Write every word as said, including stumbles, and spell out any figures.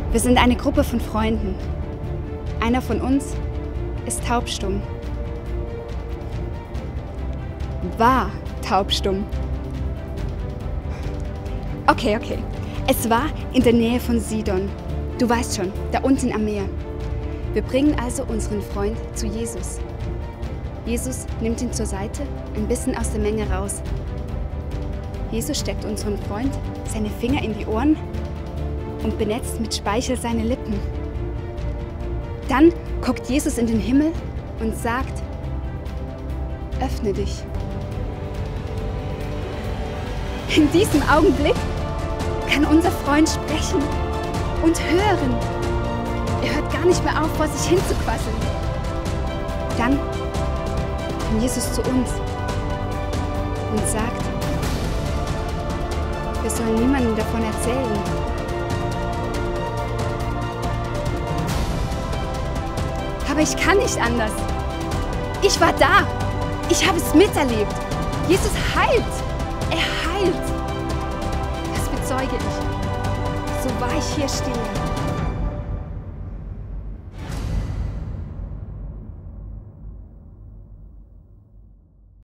Wir sind eine Gruppe von Freunden. Einer von uns ist taubstumm. War taubstumm. Okay, okay. Es war in der Nähe von Sidon. Du weißt schon, da unten am Meer. Wir bringen also unseren Freund zu Jesus. Jesus nimmt ihn zur Seite, ein bisschen aus der Menge raus. Jesus steckt unserem Freund seine Finger in die Ohren und benetzt mit Speichel seine Lippen. Dann guckt Jesus in den Himmel und sagt: Öffne dich. In diesem Augenblick kann unser Freund sprechen und hören. Er hört gar nicht mehr auf, vor sich hinzuquasseln. Dann kommt Jesus zu uns und sagt, wir sollen niemandem davon erzählen. Aber ich kann nicht anders. Ich war da. Ich habe es miterlebt. Jesus heilt. Er heilt. Das bezeuge ich. So wahr ich hier stehe.